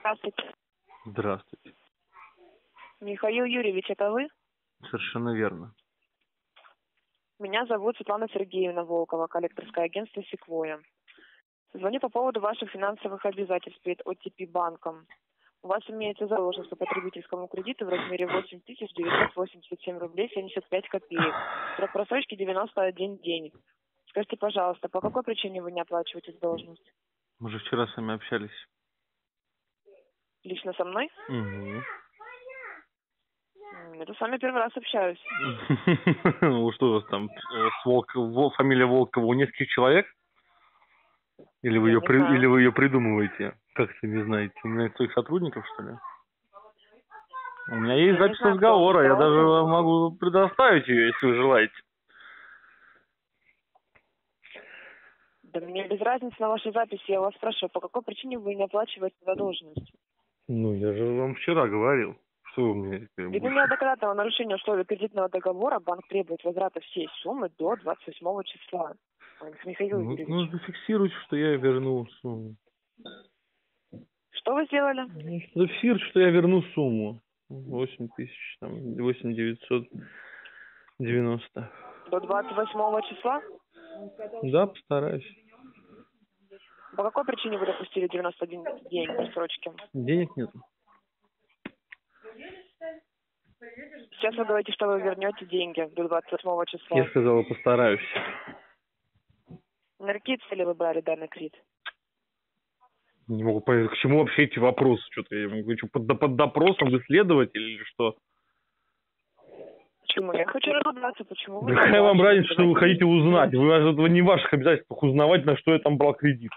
Здравствуйте. Здравствуйте. Михаил Юрьевич, это вы? Совершенно верно. Меня зовут Светлана Сергеевна Волкова, коллекторское агентство «Секвоя». Звоню по поводу ваших финансовых обязательств перед ОТП банком. У вас имеется задолженность по потребительскому кредиту в размере 8987 рублей 75 копеек. Срок просрочки 91 день. Скажите, пожалуйста, по какой причине вы не оплачиваете задолженность? Мы же вчера с вами общались. Лично со мной? Угу. Это с вами первый раз общаюсь. Ну что у вас там, фамилия Волкова у нескольких человек? Или вы ее придумываете? Как это не знаете? У меня своих сотрудников, что ли? У меня есть запись разговора, я даже вам могу предоставить ее, если вы желаете. Да мне без разницы на вашей записи, я вас спрашиваю, по какой причине вы не оплачиваете задолженность? Ну, я же вам вчера говорил. Что вы мне... Ввиду неоднократного нарушения условий кредитного договора банк требует возврата всей суммы до 28 числа. Михаил Юрьевич. Ну, зафиксируйте, что я верну сумму. Что вы сделали? Зафиксируйте, что я верну сумму. 8990. До 28 числа? Да, постараюсь. По какой причине вы допустили 91 день просрочки? Денег нет. Сейчас вы говорите, что вы вернете деньги до 28 числа. Я сказала, постараюсь. На какие цели вы брали данный кредит? Не могу понять, к чему вообще эти вопросы? Что-то я могу под допросом исследователь или что? Почему? Я хочу разобраться, почему вы... Какая вам разница, что вы хотите узнать? Вы не в ваших обязательствах узнавать, на что я там брал кредит.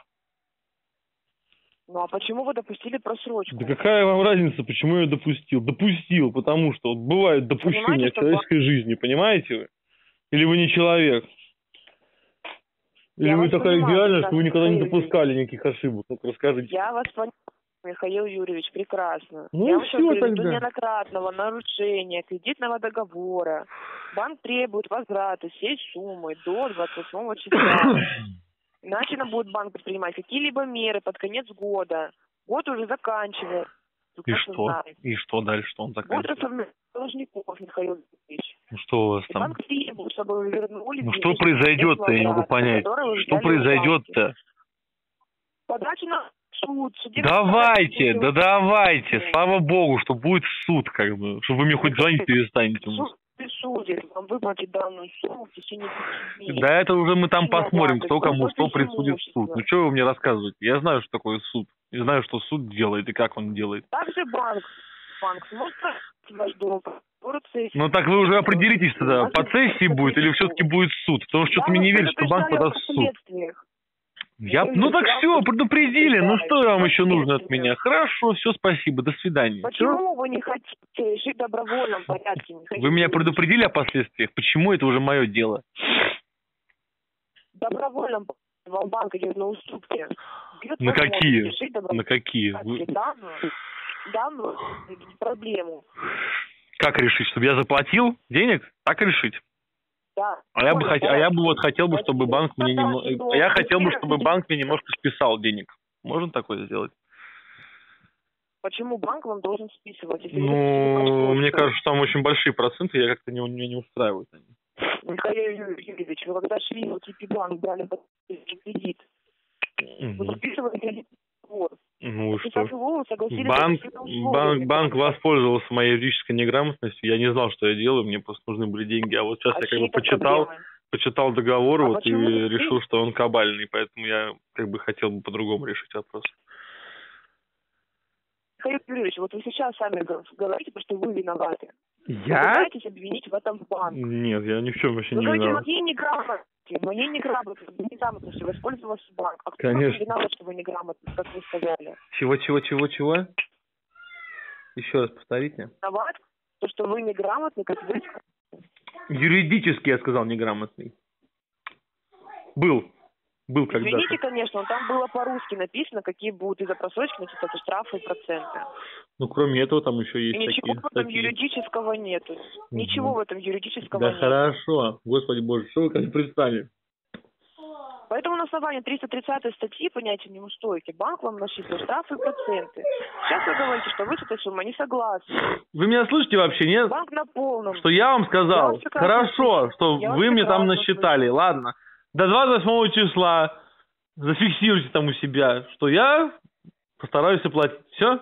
Ну а почему вы допустили просрочку? Да какая вам разница, почему я ее допустил? Допустил, потому что вот бывают допущения в человеческой жизни, понимаете вы? Или вы не человек? Или вы такая идеальная, что вы никогда не допускали никаких ошибок? Ну расскажите. Я вас понимаю, Михаил Юрьевич, прекрасно. Ну я и все тогда. Ввиду неоднократного нарушения кредитного договора банк требует возврата всей суммы до 28 числа. Иначе нам будет банк предпринимать какие-либо меры под конец года. Год уже заканчивается. И что? И что дальше, что он заканчивает? Будет расформирование должников, Михаил Юрьевич. Ну что у вас там? Банк требует, чтобы вы вернули... Ну что произойдет-то, я не могу понять. Что произойдет-то? Подача на суд. Давайте, да давайте. Слава богу, что будет суд, как бы. Чтобы вы мне хоть звонить перестанете. Суд присудит вам выплатить данную сумму в течение 5 дней. Да это уже мы там посмотрим, кто кому что присудит суд. Ну что вы мне рассказываете? Я знаю, что такое суд. И знаю, что суд делает и как он делает. Также банк сможет ваш долг. Ну так вы уже определитесь тогда, по цессии будет или все-таки будет суд? Потому что что-то мне не верит, что банк подаст в суд. Ну так все, предупредили. Ну что вам еще нужно от меня? Хорошо, все, спасибо, до свидания. Почему вы не хотите решить в добровольном порядке? Вы меня предупредили о последствиях? Почему это уже мое дело? В добровольном вам банк идет на уступки. На какие? На какие? Данную проблему. Как решить? Чтобы я заплатил денег? Так решить? Да. Я бы хотел бы, чтобы банк мне немного... Я хотел бы, чтобы банк мне немножко списал денег. Можно такое сделать? Почему банк вам должен списывать? Ну, мне кажется, что там очень большие проценты, я как-то меня не устраивают они. Михаил Юрьевич, вы когда шли в ОТП банк, брали кредит, вы списывали кредит. Ну что? Банк воспользовался моей юридической неграмотностью. Я не знал, что я делаю, мне просто нужны были деньги. А вот сейчас я как бы почитал договор и решил, что он кабальный, поэтому я как бы хотел бы по-другому решить вопрос. Михаил Юрьевич, вот вы сейчас сами говорите, что вы виноваты. Я? Вы пытаетесь обвинить в этом банк. Нет, я ни в чем вообще не виноват. виноват. Моей неграмотностью воспользовался банк. А кто виноват, что вы неграмотны, как вы сказали? Чего? Еще раз повторите. Виноват, то, что вы неграмотны, как вы... Юридически, я сказал, неграмотный. Был когда-то. Извините, конечно, там было по-русски написано, какие будут из-за просрочки начисляться штрафы и проценты. Ну, кроме этого, там еще есть такие. Ничего в этом юридического нету. Ничего в этом юридического нет. Да хорошо. Господи боже, что вы ко мне пристали? Поэтому на основании 330 статьи понятия неустойки банк вам насчитывает штрафы и проценты. Сейчас вы говорите, что вы с этой суммой не согласны. Вы меня слышите вообще, нет? Банк на полном. Что я вам сказал? Хорошо, что вы мне там насчитали. Ладно. До 28 числа зафиксируйте там у себя, что я постараюсь оплатить. Все?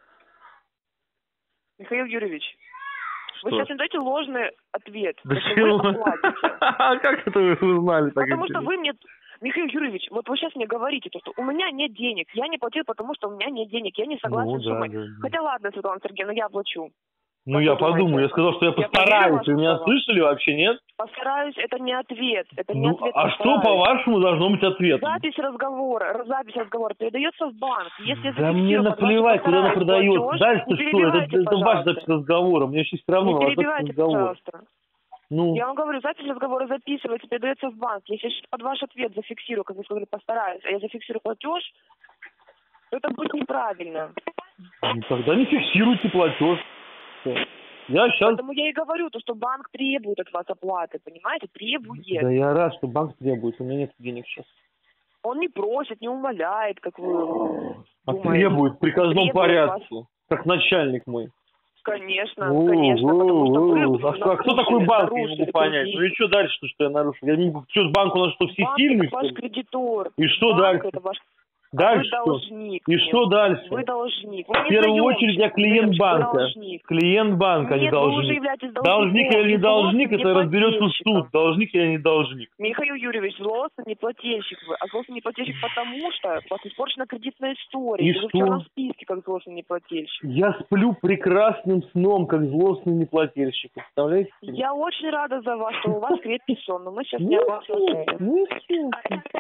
Михаил Юрьевич, что? Вы сейчас мне даете ложный ответ. Да что вы оплатите. А как это вы узнали? Потому что вы мне... Михаил Юрьевич, вот вы сейчас мне говорите, что у меня нет денег. Я не платил, потому что у меня нет денег. Я не согласен с суммой. Да. Хотя ладно, Светлана Сергеевна, я оплачу. Ну, я подумаю, я сказал, что я постараюсь. Вы меня слышали вообще, нет? Постараюсь, это не ответ. Это не ответ. А что, по-вашему, должно быть ответом? Запись разговора передается в банк. Если да мне наплевать, куда она продается. Дальше что? Это ваша запись разговора. Мне еще все равно на ваш разговор. Ну. Я вам говорю, запись разговора записывается, передается в банк. Если я под ваш ответ зафиксирую, как вы сказали, постараюсь, а я зафиксирую платеж, то это будет неправильно. Ну, тогда не фиксируйте платеж. Я сейчас... Поэтому я и говорю, что банк требует от вас оплаты, понимаете? Требует. Да я рад, что банк требует, у меня нет денег сейчас. Он не просит, не умоляет, как вы думаете. Требует в приказном порядке, вас... как начальник мой. Конечно, конечно, потому что вы... А кто такой банк, я не могу понять. Ну и что дальше, что я нарушил? Я не... Что, банк у нас что, всесильный? Банк это ваш кредитор. И что банк дальше? Это ваш... Дальше вы должник. И что дальше? Вы должник. Вы в первую очередь я клиент банка. Клиент банка, нет, не должник. Вы уже являетесь должник или не должник, это разберется суд. Должник или не должник. Михаил Юрьевич, злостный неплательщик вы. А злостный неплательщик потому, что у вас испорчена кредитная история. И вы в черном списке, как злостный неплательщик. Я сплю прекрасным сном, как злостный неплательщик. Представляете? Я очень рада за вас, что у вас крепкий сон, но мы сейчас не об этом.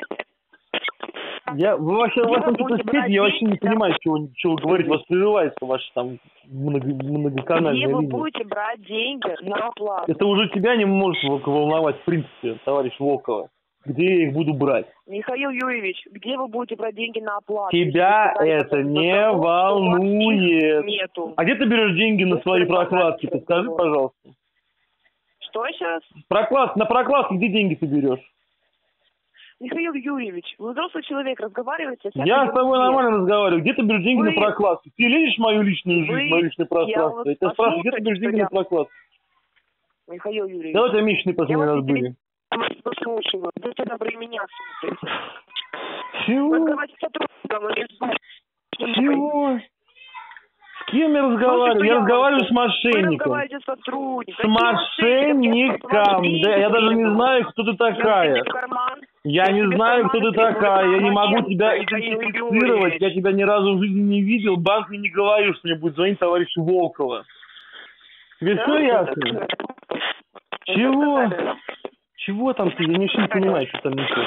Вы вообще в вашем спите, я вообще не понимаю, что вы говорите, у вас прерывается ваш там многоканальная линия. Где вы линия. будете брать деньги на оплату? Это уже тебя не может волновать, в принципе, товарищ Волкова. Где я их буду брать? Михаил Юрьевич, где вы будете брать деньги на оплату? Тебя это не волнует. Нету. А где ты берешь деньги на свои прокладки? Подскажи, пожалуйста. Что сейчас? На прокладки где деньги ты берешь? Михаил Юрьевич, вы взрослый человек, разговариваете? Я с тобой нормально разговариваю. Где ты берешь деньги на прокладку? Ты лезешь в мою личную жизнь, мое личное пространство? Я тебя спрашиваю, где ты берешь деньги на прокладку? Михаил Юрьевич. Давай тебя месячные последний раз были. Послушаю, будьте добры меня слушайте. Чего? Вы разговариваете с сотрудником. Чего? С кем я разговариваю? Я разговариваю с мошенником. Вы с сотрудником. С мошенником. Да, я даже не знаю, кто ты такая. Я не знаю, кто ты такая. Я не могу тебя идентифицировать. Я тебя ни разу в жизни не видел. Банк мне не говорил, что мне будет звонить товарищ Волкова. Тебе все ясно? Чего? Чего там ты? Я ничего не понимаю, что там несешь.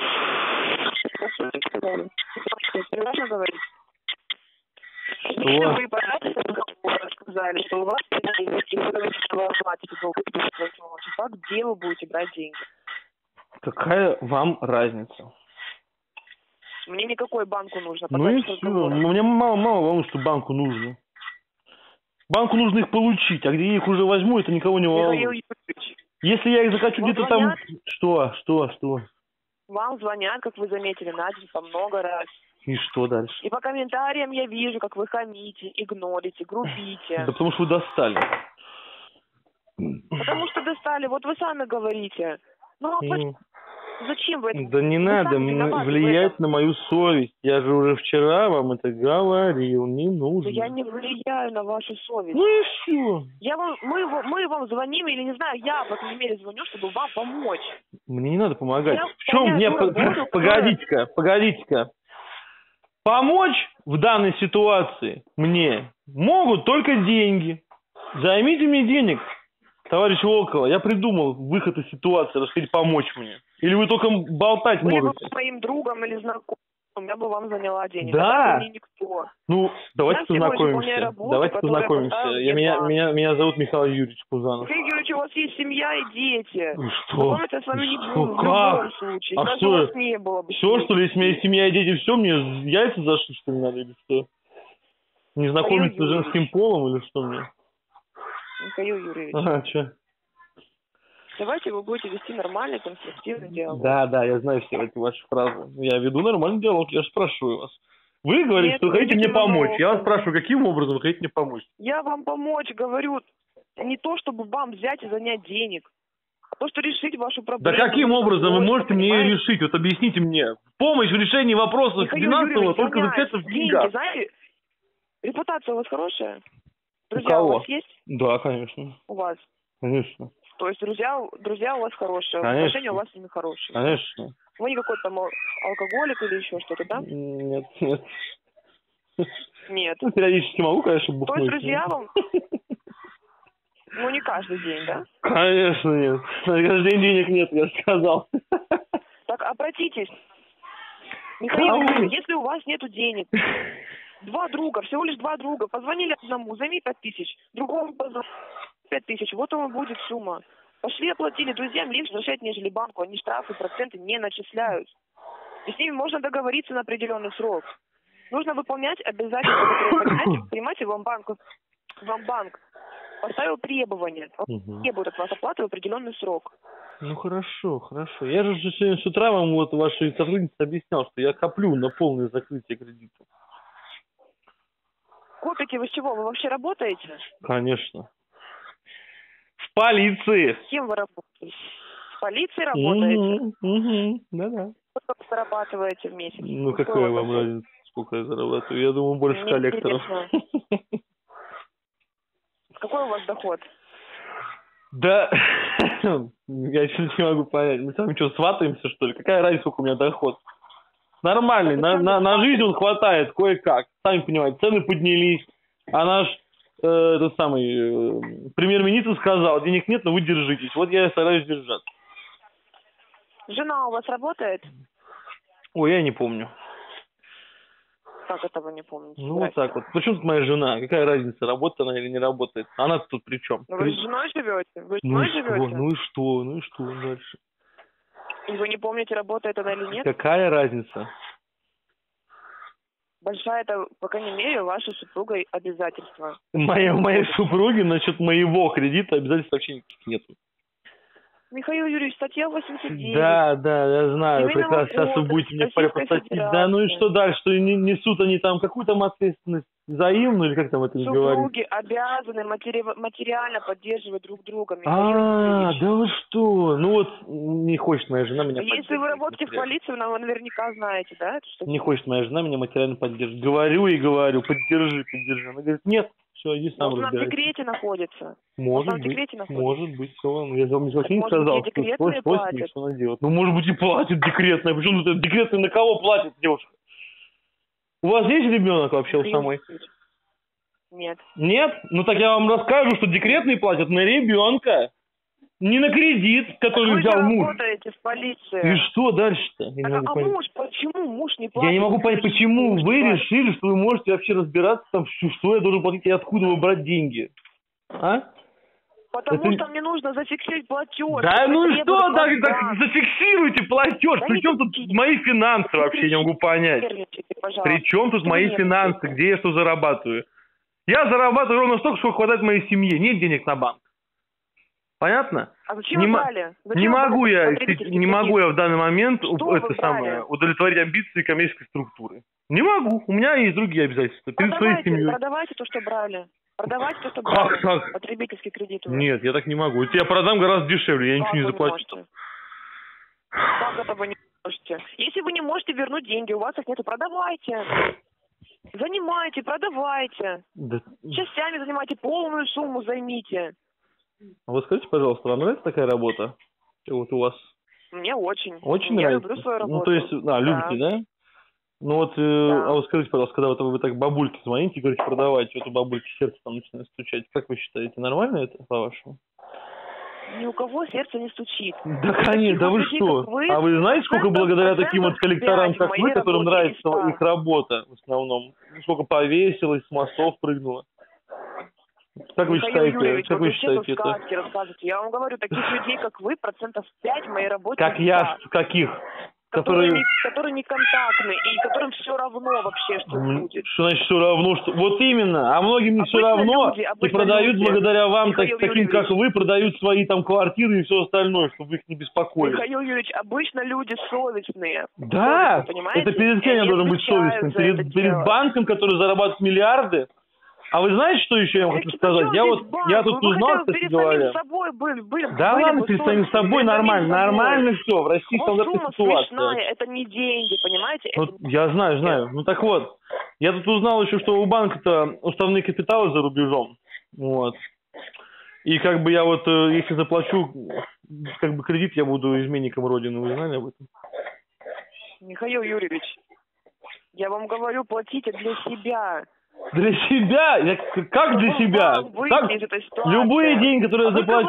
Можно говорить? Что? Вы сказали, что у вас вы оплатите долг числа, где вы будете брать деньги? Какая вам разница? Мне никакой банку нужно. Ну и все. Мне мало волнует, что банку нужно. Банку нужно их получить, а где я их уже возьму, это никого не волнует. Если я их захочу где-то там... Что? Вам звонят, как вы заметили, Надя, много раз. И что дальше? И по комментариям я вижу, как вы хамите, игнорите, грубите. Да потому что вы достали. Потому что достали. Вот вы сами говорите. Ну, зачем вы это? Да не надо мне влиять на мою совесть. Я же уже вчера вам это говорил. Не нужно. Я не влияю на вашу совесть. Ну и все. Мы вам звоним, или не знаю, я в этом мере звоню, чтобы вам помочь. Мне не надо помогать. В чем мне... Погодите-ка. Помочь в данной ситуации мне могут только деньги. Займите мне денег, товарищ Волкова. Я придумал выход из ситуации, расскажите, помочь мне. Или вы только болтать можете? Вы бы своим другом или знакомым, я бы вам заняла денег. Да? Мне никто. Ну, давайте познакомимся. Меня зовут Михаил Юрьевич Пузанов. Михаил Юрьевич, у вас есть семья и дети. Ну что? Я с вами не буду, в любом случае. А что? У вас не было бы. Все, что ли, если у меня есть семья и дети, все, мне яйца зашить, что ли, надо, или что? Не знакомиться с женским полом, или что мне? Михаил Юрьевич. Ага, что? давайте вы будете вести нормальный, конструктивный диалог. Да, я знаю все эти ваши фразы. Я веду нормальный диалог, я же спрашиваю вас. Вы говорите, Нет, что вы хотите мне ведете помочь. монолог. Я вас спрашиваю, каким образом вы хотите мне помочь? Я вам помочь говорю не то, чтобы вам взять и занять денег, а то, что решить вашу Да проблему. каким образом вы Сложно, можете мне ее понимаете? решить? Вот объясните мне. Помощь в решении вопросов Михаил финансового Юрьевич, только занять заключается в деньги, деньгах. знаете, репутация у вас хорошая? У Друзья у кого? вас есть? Да, конечно. У вас. Конечно. То есть друзья у вас хорошие, Конечно. отношения у вас с ними хорошие. Конечно. Вы не какой-то там алкоголик или еще что-то, да? Нет. Нет. Ну, периодически могу, конечно, бухнуть. То есть друзья вам, ну не каждый день, да? Конечно нет. На каждый день денег нет, я же сказал. Так обратитесь. Михаил Юрьевич, если у вас нету денег, всего лишь два друга, позвонили одному, займи 5000, другому позвонили 5000, вот вам будет сумма. Пошли оплатили, друзьям легче возвращать, нежели банку, они штрафы, проценты не начисляют. И с ними можно договориться на определенный срок. Нужно выполнять обязательства, которые, понимаете, вам банк поставил требования, требует от вас оплаты в определенный срок. Ну хорошо. Я же сегодня с утра вам вот вашей сотруднице объяснял, что я коплю на полное закрытие кредита. Копите вы с чего? Вы вообще работаете? Конечно. В полиции. С кем вы работаете? В полиции работаете? Да. Сколько вы зарабатываете в месяц? Ну какая вам разница, сколько я зарабатываю? Я думаю, больше Мне коллекторов. Какой у вас доход? Да, я сейчас не могу понять. Мы с вами что, сватаемся, что ли? Какая разница, сколько у меня доход? Нормальный, на жизнь он хватает кое-как. Сами понимаете, цены поднялись. А наш премьер-министр сказал, денег нет, но вы держитесь. Вот я и стараюсь держаться. Жена у вас работает? Ой, я не помню. Как это вы не помните? Ну, вот так вот. Причем тут моя жена? Какая разница, работает она или не работает? Она-то тут при чем? Ну, вы с женой живете? Вы с женой живете? Ну и что дальше? И вы не помните, работает она или нет? Какая разница? Большая это, по крайней мере, вашей супругой обязательства. У моей супруги насчет моего кредита обязательств вообще никаких нет. Михаил Юрьевич, статья 89. Да, я знаю. Прекрасно. Сейчас вы будете мне по статье. Да, ну и что дальше? Что несут они там какую там ответственность взаимную, или как там это говорится? Супруги обязаны материально поддерживать друг друга. Да вы что? Ну вот не хочет моя жена меня поддерживать. Если вы работаете в полиции, вы наверняка знаете, да? Не хочет моя жена меня материально поддерживать. Говорю, поддержи. Она говорит, нет. Все, иди сам разбирайся. Он в декрете находится. Может быть, все. Я же вам не сказал, что она делает. Ну, может быть, и платит декретная. Причем тут декретная на кого платит, девушка? У вас есть ребенок вообще у самой? Нет. Нет? Ну, так я вам расскажу, что декретные платят на ребенка. Не на кредит, который взял муж. Вы работаете в полиции. И что дальше-то? Муж? Почему муж не платит? Я не могу понять, почему вы решили, что вы можете вообще разбираться там, что я должен платить и откуда вы брать деньги. А? Потому что мне нужно зафиксировать платеж. Да ну и что, так зафиксируйте платеж. Причем тут мои финансы вообще, не могу понять. Причем тут мои финансы, где я что зарабатываю? Я зарабатываю ровно столько, сколько хватает моей семье. Нет денег на банк. Понятно? А зачем вы брали? Не могу я в данный момент удовлетворить амбиции коммерческой структуры. Не могу. У меня есть другие обязательства. Перед своей семьей. Продавайте то, что брали. Как так? Потребительский кредит. Нет, я так не могу. Я продам гораздо дешевле, я ничего не заплачу. Как это вы не можете? Если вы не можете вернуть деньги, у вас их нету, продавайте. Занимайте, продавайте. Частями занимайте, полную сумму займите. А вы скажите, пожалуйста, вам нравится такая работа? Вот у вас? Мне очень. Очень я нравится? Люблю свою работу. Ну, то есть, любите, да? Ну вот, а вот скажите, пожалуйста, когда вы так бабульке звоните и говорите, продавайте, вот у бабульки сердце там начинает стучать, как вы считаете, нормально это, по-вашему? Ни у кого сердце не стучит. Да, конечно, да вы что? А вы знаете, сколько благодаря таким вот коллекторам, как вы, которым нравится их работа в основном, сколько повесилось, с мостов прыгнуло? Как вы считаете, это? Сказки рассказывайте. Я вам говорю, таких людей, как вы, 5% в моей работе. Как я, каких? который не контактный и которым все равно вообще, что будет. Что значит все равно? Что... Вот именно, а многим не все равно и продают благодаря вам, таким как вы, продают свои там квартиры и все остальное, чтобы их не беспокоить. Михаил Юрьевич, обычно люди совестные. Да, совестные, это перед кем я должен быть совестным? Перед банком, который зарабатывает миллиарды? А вы знаете, что еще я вам хочу сказать? Я тут узнал, кстати говоря. Да ладно, перед самим собой нормально все. В России стандартная ситуация. Это не деньги, понимаете? Вот, я знаю. Ну так вот, я тут узнал еще, что у банка-то уставные капиталы за рубежом. Вот. И как бы я вот, если заплачу как бы кредит, я буду изменником Родины. Вы знали об этом? Михаил Юрьевич, я вам говорю, платите для себя. Для себя? Как для себя? Так, любые деньги, которые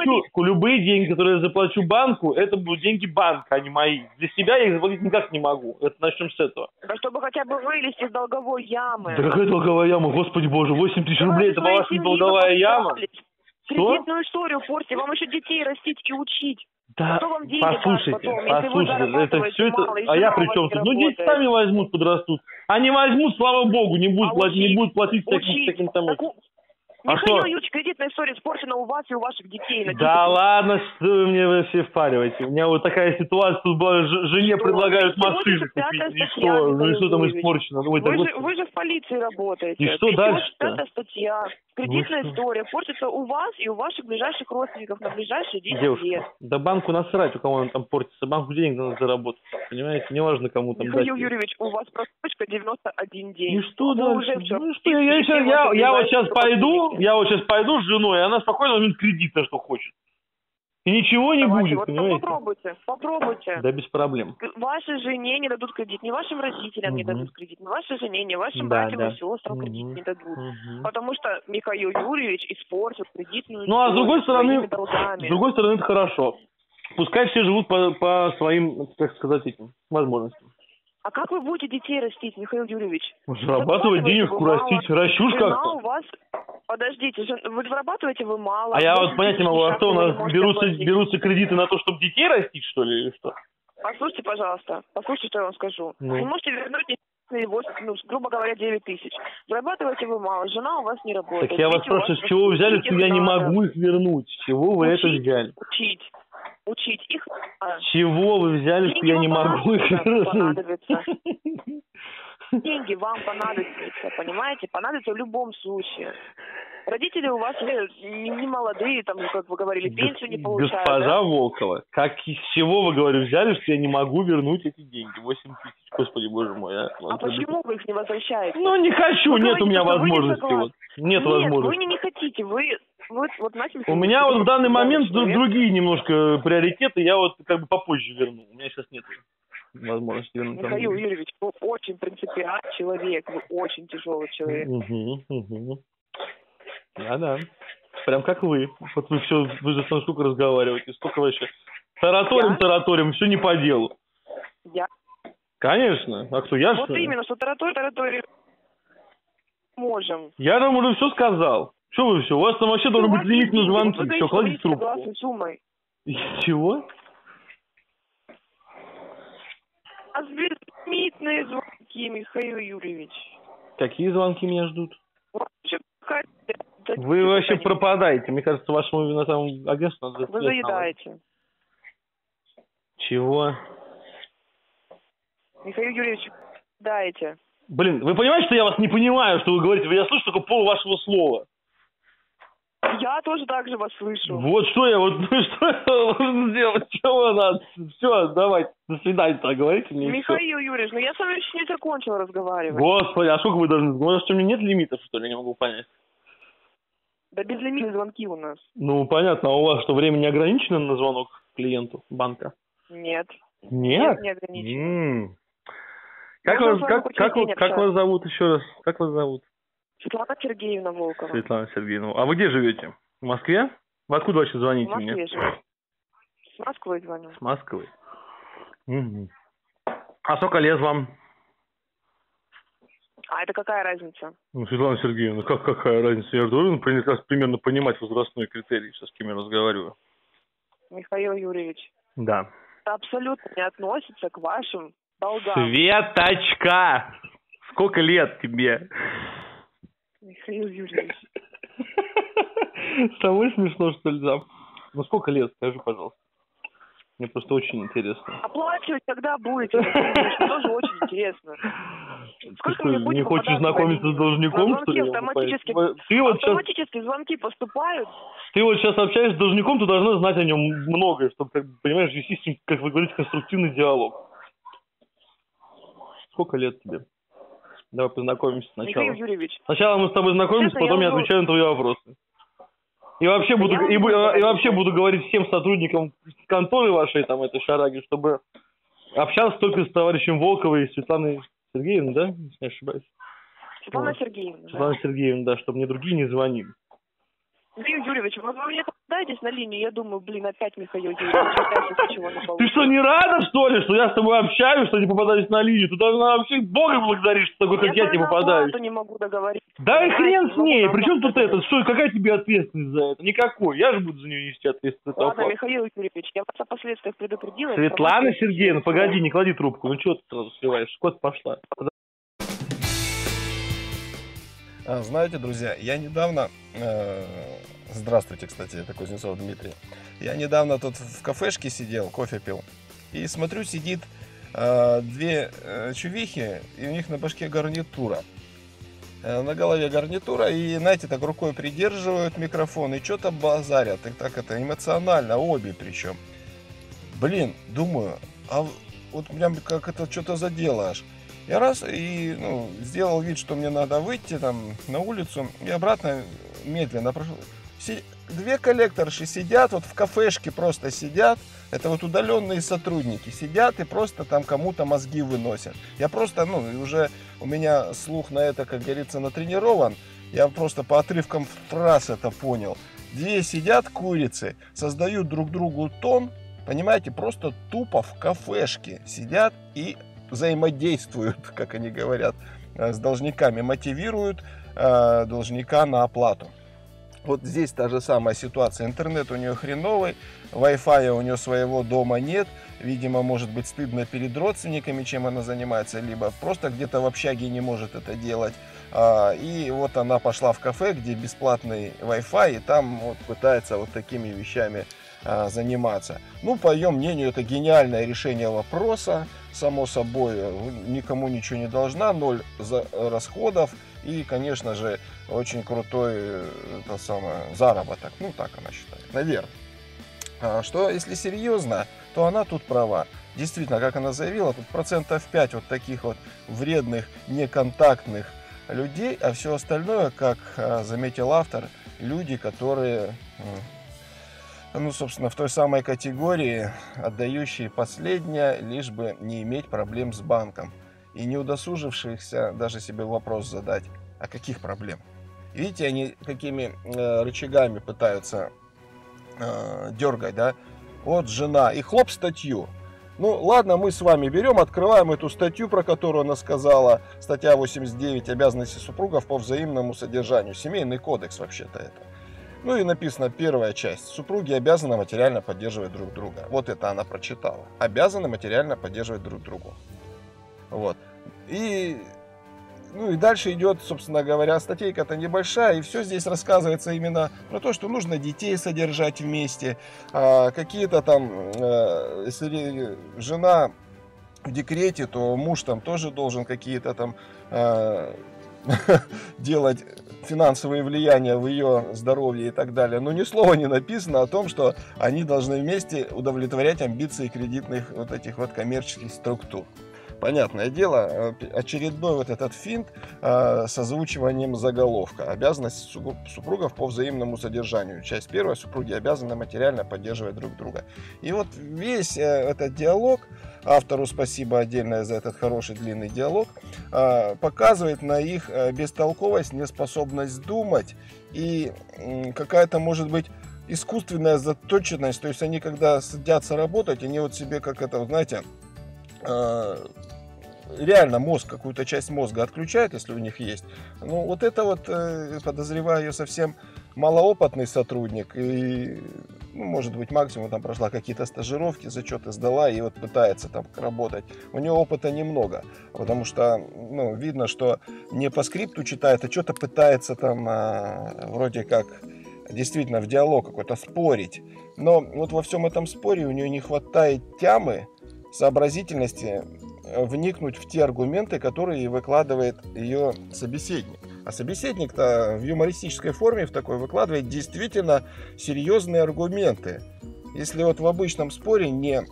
я заплачу банку, это будут деньги банка, а не мои. Для себя я их заплатить никак не могу. Это начнем с этого. Да чтобы хотя бы вылезти из долговой ямы. Да какая долговая яма? Господи боже, 8 тысяч рублей, это по-вашему долговая яма? Кредитную историю портите, вам еще детей растить и учить. Да, послушайте, это все это, а я при чем тут? Ну, дети сами возьмут, подрастут. Они возьмут, слава богу, не будут платить таким тому. Михаил Юрьевич, кредитная история испорчена у вас и у ваших детей. Да ладно, что вы мне вообще впариваете? У меня вот такая ситуация, тут была, жене предлагают машину купить. И что там испорчено? Вы же в полиции работаете. И что дальше-то? 5-я статья. Кредитная история портится у вас и у ваших ближайших родственников на ближайшие 10 лет. Да банку насрать, у кого он там портится. Банку денег надо заработать. Понимаете? Неважно, кому там дать. Михаил Юрьевич, у вас просрочка 91 день. И что дальше? Ну что, я вот сейчас пойду с женой, и она спокойно возьмет кредит на что хочет. И ничего не будет, вот понимаете? Попробуйте. Да без проблем. Вашей жене не дадут кредит, ни вашим родителям не дадут кредит, ни вашей жене, ни вашим братьям и сестрам кредит не дадут. Потому что Михаил Юрьевич испортил кредитную историю. Ну а с другой стороны это хорошо. Пускай все живут по своим, так сказать, этим возможностям. А как вы будете детей растить, Михаил Юрьевич? Зарабатывать денежку, растить, ращушь как-то. У вас... Подождите, вы зарабатываете вы мало. А я вот понять не могу, а что у нас берутся кредиты на то, чтобы детей растить, что ли, или что? Послушайте, пожалуйста, что я вам скажу. Вы можете вернуть, грубо говоря, 9 тысяч. Зарабатываете вы мало, жена у вас не работает. Так я вас спрашиваю, с чего вы взяли, что я не могу их вернуть? С чего вы это взяли? Учить их. С чего вы взяли, что я не могу их вернуть? Деньги вам понадобятся, понимаете? Понадобятся в любом случае. Родители у вас не молодые, там, как вы говорили, пенсию не получают. Госпожа Волкова, с чего вы, говорю, взяли, что я не могу вернуть эти деньги? 8 тысяч, господи, боже мой. А почему вы их не возвращаете? Ну, не хочу, нет у меня возможности. Нет возможности. Вы не хотите, у меня вот в данный момент другие немножко приоритеты, я вот как бы попозже верну. У меня сейчас нет возможности вернуть. Михаил Юрьевич, вы очень принципиальный человек, вы очень тяжелый человек. Да. Прям как вы. Вот вы же со мной сколько разговариваете, столько вообще. Тараторим, все не по делу. Я? Конечно. А кто, я вот что ли? Именно, что тараторим можем. Я вам уже все сказал. Что вы все? У вас там вообще должен быть лимит на звонки. Все, кладите трубку. Чего? А безлимитные звонки, Михаил Юрьевич. Какие звонки меня ждут? Вы вообще пропадаете. Мне кажется, вашему на самом агентству надо... Вы заедаете. Чего? Михаил Юрьевич, заедаете. Блин, вы понимаете, что я вас не понимаю, что вы говорите? Я слышу только пол вашего слова. Я тоже так же вас слышу. Вот что я должен сделать? Чего надо? Все, давайте, до свидания, так говорите мне. Михаил Юрьевич, я с вами еще не закончила разговаривать. Господи, а сколько вы должны? Может, у меня нет лимитов, что ли? Я не могу понять. Да безлимитные звонки у нас. Ну, понятно. А у вас что, время не ограничено на звонок клиенту банка? Нет. Нет? Не ограничено. Как вас зовут еще раз? Как вас зовут? Светлана Сергеевна Волкова. Светлана Сергеевна. А вы где живете? В Москве? Вы откуда вообще звоните мне? В Москве живу. С Москвы звоню. С Москвы. Угу. А сколько лет вам? А это какая разница? Ну, Светлана Сергеевна, какая разница? Я же должен примерно понимать возрастной критерий, с кем я разговариваю. Михаил Юрьевич. Да. Это абсолютно не относится к вашим долгам. Светочка! Сколько лет тебе? Михаил Юрьевич. С тобой смешно, что ли, зам? Ну сколько лет, скажи, пожалуйста. Мне просто очень интересно. Оплачивать когда будете, Михаил Юрьевич, тоже очень интересно. Сколько ты что, не хочешь знакомиться с должником, что ли? Автоматически звонки поступают. Ты вот сейчас общаешься с должником, ты должна знать о нем многое, чтобы, понимаешь, вести с ним, как вы говорите, конструктивный диалог. Сколько лет тебе? Давай познакомимся сначала. Михаил Юрьевич. Сначала мы с тобой знакомимся, потом я отвечаю на твои вопросы. И вообще буду говорить всем сотрудникам конторы вашей, там, этой шараги, чтобы общаться только с товарищем Волковой и Светланой Сергеевной, да? Если не ошибаюсь. Светлана Сергеевна. Светлана Сергеевна, да, чтобы мне другие не звонили. Михаил Юрьевич, вы мне попадаетесь на линию, я думаю, опять Михаил Юрьевич, опять ничего не получится. Ты что, не рада, что ли, что я с тобой общаюсь, что не попадаюсь на линию? Ты должна вообще Бога благодарить, что такой, как я тебе попадаюсь. Я не могу договориться. Да и хрен с ней, причем тут это, что, какая тебе ответственность за это? Никакой, я же буду за нее нести ответственность. Ладно, Михаил Юрьевич, я вас о последствиях предупредила. Светлана Сергеевна, погоди, не клади трубку, ну что ты сразу сливаешь, куда ты пошла? Знаете, друзья, я недавно... Здравствуйте, кстати, это Кузнецов Дмитрий. Я недавно тут в кафешке сидел, кофе пил. И смотрю, сидит две чувихи, и у них на башке гарнитура. На голове гарнитура, и, знаете, так рукой придерживают микрофон, и что-то базарят. И так это эмоционально, обе причем. Блин, думаю, а вот прям как это что-то задело аж. Я раз и сделал вид, что мне надо выйти там на улицу, и обратно медленно прошел. Две коллекторши сидят, вот в кафешке просто сидят, это вот удаленные сотрудники, сидят и просто там кому-то мозги выносят. Я просто, уже у меня слух на это, как говорится, натренирован, я просто по отрывкам фраз это понял. Две сидят курицы, создают друг другу тон, понимаете, просто тупо в кафешке сидят и взаимодействуют, как они говорят, с должниками, мотивируют должника на оплату. Вот здесь та же самая ситуация. Интернет у нее хреновый, Wi-Fi у нее своего дома нет. Видимо, может быть стыдно перед родственниками, чем она занимается, либо просто где-то в общаге не может это делать. И вот она пошла в кафе, где бесплатный Wi-Fi, и там вот пытается вот такими вещами заниматься. По ее мнению, это гениальное решение вопроса. Само собой, никому ничего не должна, 0 расходов и, конечно же, очень крутой заработок. Так она считает, наверное. Что, если серьезно, то она тут права. Действительно, как она заявила, тут 5% вот таких вот вредных, неконтактных людей, а все остальное, как заметил автор, люди, которые... собственно, в той самой категории, отдающие последнее, лишь бы не иметь проблем с банком. И не удосужившихся даже себе вопрос задать, а каких проблем? Видите, они какими рычагами пытаются дергать, да? Вот жена, и хлоп статью. Ладно, мы с вами берем, открываем эту статью, про которую она сказала, статья 89, обязанности супругов по взаимному содержанию. Семейный кодекс вообще-то это. И написано первая часть. Супруги обязаны материально поддерживать друг друга. Вот это она прочитала. Обязаны материально поддерживать друг друга. Вот. И дальше идет, собственно говоря, статейка-то небольшая. И все здесь рассказывается именно про то, что нужно детей содержать вместе. Какие-то там, если жена в декрете, то муж там тоже должен какие-то там делать финансовые влияния в ее здоровье и так далее. Но ни слова не написано о том, что они должны вместе удовлетворять амбиции кредитных вот этих вот коммерческих структур. Понятное дело, очередной вот этот финт с озвучиванием заголовка. Обязанность супругов по взаимному содержанию. Часть первая. Супруги обязаны материально поддерживать друг друга. И вот весь этот диалог, автору спасибо отдельное за этот хороший длинный диалог, показывает на их бестолковость, неспособность думать и какая-то, может быть, искусственная заточенность. То есть они, когда садятся работать, они вот себе как это, знаете, реально мозг, какую-то часть мозга отключают, если у них есть. Вот это вот, подозреваю, ее совсем малоопытный сотрудник, и, ну, может быть, максимум там прошла какие-то стажировки, зачеты сдала и вот пытается там работать. У нее опыта немного, потому что, ну, видно, что не по скрипту читает, а что-то пытается там вроде как действительно в диалог какой-то спорить. Но вот во всем этом споре у нее не хватает тямы, сообразительности вникнуть в те аргументы, которые выкладывает ее собеседник. А собеседник-то в юмористической форме в такой выкладывает действительно серьезные аргументы. Если вот в обычном споре, не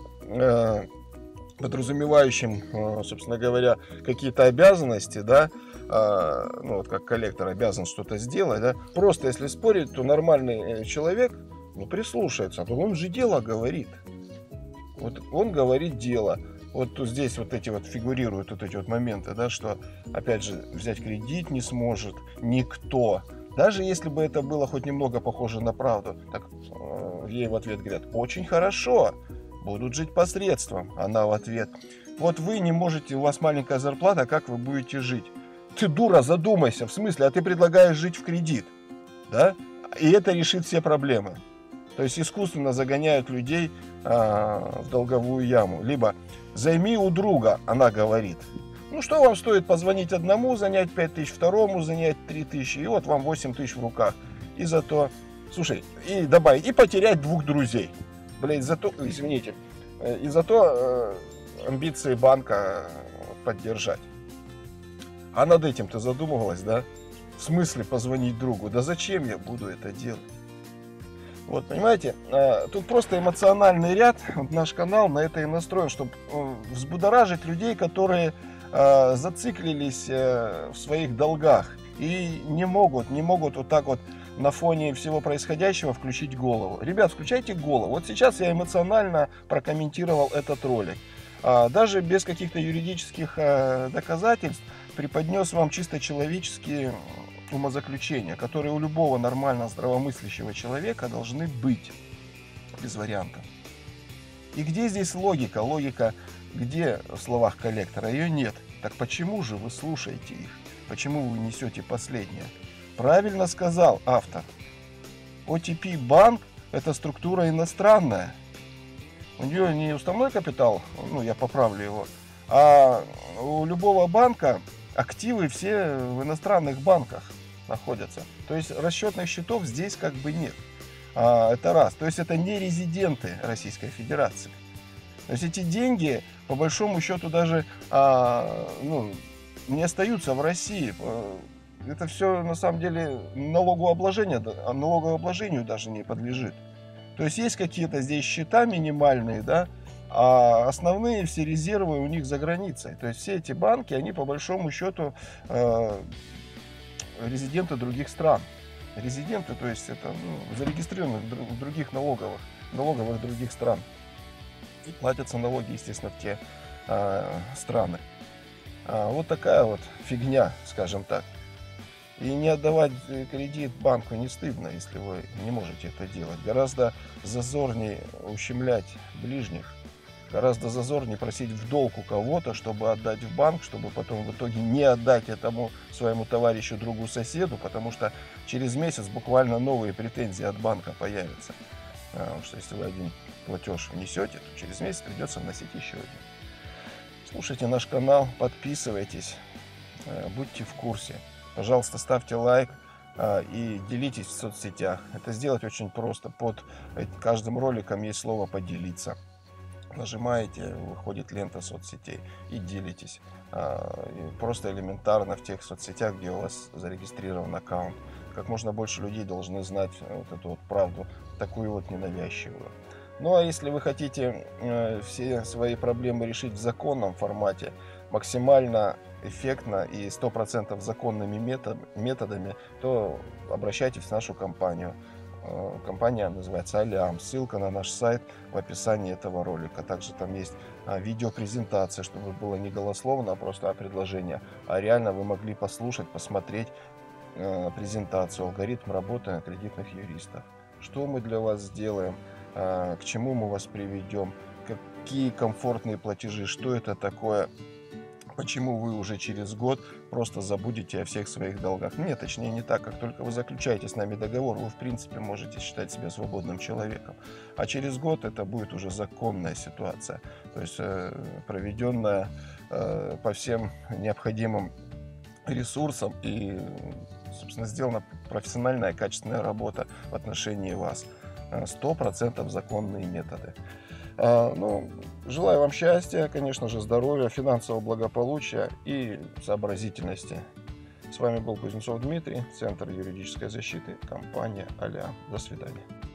подразумевающим, собственно говоря, какие-то обязанности, да, ну вот как коллектор обязан что-то сделать, да, просто если спорить, то нормальный человек, ну, прислушается, а то он же дело говорит. Вот он говорит дело. Вот здесь вот эти вот фигурируют вот эти вот моменты, да, что, опять же, взять кредит не сможет никто. Даже если бы это было хоть немного похоже на правду, так ей в ответ говорят: очень хорошо, будут жить посредством. Она в ответ: вот вы не можете, у вас маленькая зарплата, как вы будете жить? Ты, дура, задумайся, в смысле, а ты предлагаешь жить в кредит, да? И это решит все проблемы. То есть искусственно загоняют людей в долговую яму. Либо займи у друга, она говорит. Ну что вам стоит позвонить одному, занять 5000, второму занять 3000, и вот вам 8000 в руках. И зато, слушай, и добавить, и потерять 2 друзей. Блин, зато, извините, и зато амбиции банка поддержать. А над этим ты задумывалась, да? В смысле позвонить другу? Да зачем я буду это делать? Вот, понимаете, тут просто эмоциональный ряд, вот наш канал на это и настроен, чтобы взбудоражить людей, которые зациклились в своих долгах и не могут вот так вот на фоне всего происходящего включить голову. Ребят, включайте голову. Вот сейчас я эмоционально прокомментировал этот ролик. Даже без каких-то юридических доказательств преподнес вам чисто человеческие умозаключения, которые у любого нормально здравомыслящего человека должны быть, без вариантов. И где здесь логика? Логика где в словах коллектора? Ее нет. Так почему же вы слушаете их? Почему вы несете последнее? Правильно сказал автор. OTP банк — это структура иностранная. У нее не уставной капитал, ну я поправлю его, а у любого банка активы все в иностранных банках находятся. То есть расчетных счетов здесь как бы нет. Это раз. То есть это не резиденты Российской Федерации. То есть эти деньги, по большому счету, даже не остаются в России. Это все на самом деле налогообложению даже не подлежит. То есть есть какие-то здесь счета минимальные, да, а основные все резервы у них за границей. То есть все эти банки, они по большому счету резиденты других стран. Резиденты, то есть это зарегистрированных в других налоговых других стран. И платятся налоги, естественно, в те страны. Вот такая вот фигня, скажем так. И не отдавать кредит банку не стыдно, если вы не можете это делать. Гораздо зазорнее ущемлять ближних. Гораздо зазорнее просить в долг у кого-то, чтобы отдать в банк, чтобы потом в итоге не отдать этому своему товарищу, другу, соседу, потому что через месяц буквально новые претензии от банка появятся. Потому что если вы один платеж внесете, то через месяц придется вносить еще один. Слушайте наш канал, подписывайтесь, будьте в курсе. Пожалуйста, ставьте лайк и делитесь в соцсетях. Это сделать очень просто. Под каждым роликом есть слово «поделиться». Нажимаете, выходит лента соцсетей и делитесь. Просто элементарно в тех соцсетях, где у вас зарегистрирован аккаунт. Как можно больше людей должны знать вот эту вот правду, такую вот ненавязчивую. Ну а если вы хотите все свои проблемы решить в законном формате, максимально эффектно и 100% законными методами, то обращайтесь в нашу компанию. Компания называется Алиам. Ссылка на наш сайт в описании этого ролика. Также там есть видеопрезентация, чтобы было не голословно, а просто предложение. А реально вы могли послушать, посмотреть презентацию, алгоритм работы кредитных юристов. Что мы для вас сделаем, к чему мы вас приведем, какие комфортные платежи, что это такое. почему вы уже через год просто забудете о всех своих долгах. Нет, точнее не так. Как только вы заключаете с нами договор, вы в принципе можете считать себя свободным человеком. А через год это будет уже законная ситуация, то есть проведенная по всем необходимым ресурсам и, собственно, сделана профессиональная качественная работа в отношении вас. 100% законные методы. Ну, желаю вам счастья, конечно же, здоровья, финансового благополучия и сообразительности. С вами был Кузнецов Дмитрий, Центр юридической защиты, компания Алиан. До свидания.